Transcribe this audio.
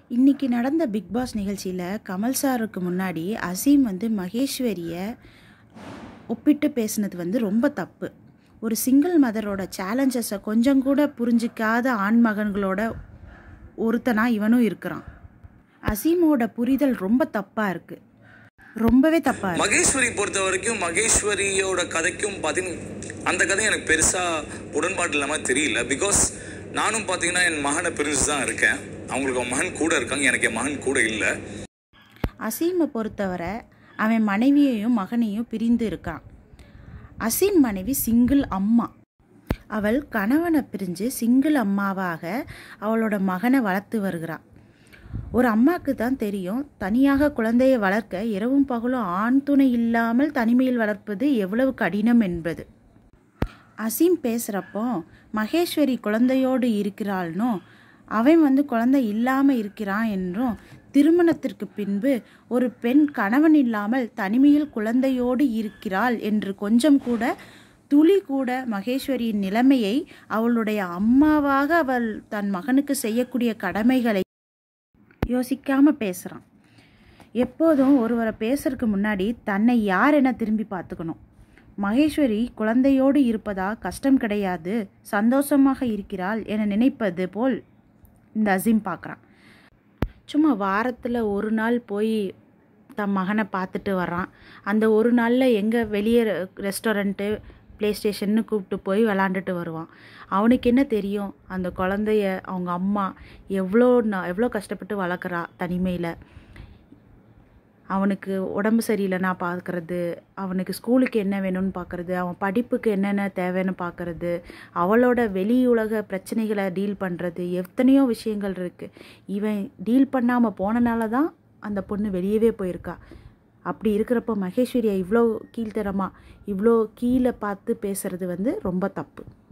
இன்றைக்கி நடந்த big pass நிகழ்ச்சியில் கமல் சாருக்கு முன்னாடி அசீம் மகேஸ்வரியை ஒப்பிட்டு பேசினது ரொம்ப தப்பு. ஒரு சிங்கிள் மதரோட சேலஞ்சஸை கொஞ்சம் கூட புரிஞ்சிக்காத ஆண்மகன்களோட ஒருத்தனாக இவனும் இருக்கிறான். அசீமோட புரிதல் ரொம்ப தப்பாக இருக்குது, ரொம்பவே தப்பாக இருக்குது. மகேஸ்வரி பொறுத்த வரைக்கும் மகேஸ்வரியோட கதைக்கும் அந்த கதை எனக்கு பெருசாக உடன்பாடு இல்லாமல் தெரியல. பிகாஸ் நானும் பார்த்தீங்கன்னா என் மகனை பிரிஞ்சு தான் இருக்கேன். அவங்களுக்கு மகன் கூட இருக்காங்க, எனக்கு என் மகன் கூட இல்லை. அசீமை பொறுத்தவரை அவன் மனைவியையும் மகனையும் பிரிந்து இருக்கான். அசீம் மனைவி சிங்கிள் அம்மா. அவள் கணவனை பிரிஞ்சு சிங்கிள் அம்மாவாக அவளோட மகனை வளர்த்து வருகிறாள். ஒரு அம்மாவுக்கு தான் தெரியும் தனியாக குழந்தையை வளர்க்க இரவும் பகலும் ஆண் துணை இல்லாமல் தனிமையில் வளர்ப்பது எவ்வளவு கடினம் என்பது. அசீம் பேசுகிறப்போ மகேஸ்வரி குழந்தையோடு இருக்கிறாள்னோ அவன் குழந்தை இல்லாமல் இருக்கிறான் என்றும், திருமணத்திற்கு பின்பு ஒரு பெண் கணவன் இல்லாமல் தனிமையில் குழந்தையோடு இருக்கிறாள் என்று கொஞ்சம் கூட துளி கூட மகேஸ்வரியின் நிலைமையை, அவளுடைய அம்மாவாக அவள் தன் மகனுக்கு செய்யக்கூடிய கடமைகளை யோசிக்காமல் பேசுகிறான். எப்போதும் ஒருவரை பேசுறதுக்கு முன்னாடி தன்னை யார் என திரும்பி பார்த்துக்கணும். மகேஸ்வரி குழந்தையோடு இருப்பதா கஷ்டம் கிடையாது, சந்தோஷமாக இருக்கிறாள் என நினைப்பது போல் இந்த அசீம் பார்க்குறான். சும்மா வாரத்தில் ஒரு நாள் போய் தன் மகனை பார்த்துட்டு வர்றான். அந்த ஒரு நாளில் எங்கே வெளியே ரெஸ்டாரண்ட்டு ப்ளே ஸ்டேஷன்னு கூப்பிட்டு போய் விளாண்டுட்டு வருவான். அவனுக்கு என்ன தெரியும் அந்த குழந்தைய அவங்க அம்மா எவ்வளோ கஷ்டப்பட்டு வளர்க்குறா தனிமையில். அவனுக்கு உடம்பு சரியில்லைன்னா பார்க்குறது, அவனுக்கு ஸ்கூலுக்கு என்ன வேணும்னு பார்க்குறது, அவன் படிப்புக்கு என்னென்ன தேவைன்னு பார்க்குறது, அவளோட வெளி உலக பிரச்சனைகளை டீல் பண்ணுறது, எத்தனையோ விஷயங்கள் இருக்குது. இவன் டீல் பண்ணாமல் போனனால தான் அந்த பொண்ணு வெளியவே போயிருக்கா. அப்படி இருக்கிறப்போ மகேஸ்வரியை இவ்வளோ கீழ்த்தரமாக இவ்வளோ கீழே பார்த்து பேசுகிறது ரொம்ப தப்பு.